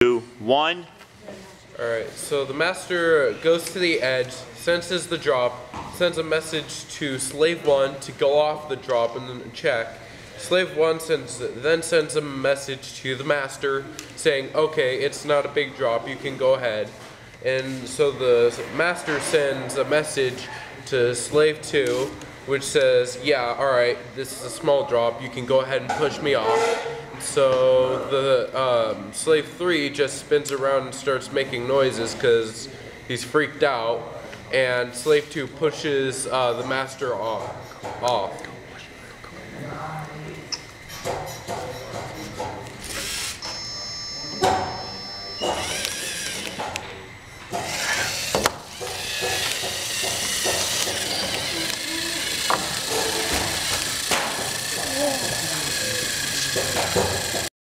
2, 1. Alright, so the master goes to the edge, senses the drop, sends a message to slave 1 to go off the drop and then check. Slave 1 then sends a message to the master saying, okay, it's not a big drop, you can go ahead. And so the master sends a message to slave 2 which says, yeah, alright, this is a small drop, you can go ahead and push me off. So the slave 3 just spins around and starts making noises because he's freaked out, and slave 2 pushes the master off.